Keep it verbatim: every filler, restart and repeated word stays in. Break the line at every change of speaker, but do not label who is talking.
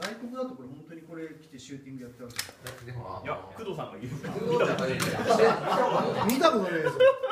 外国だとこれ本当にこれ着てシューティングやってるわけ。
でも
いや工藤さんが言う
工藤ちゃんが言うてた
見たことないですよ。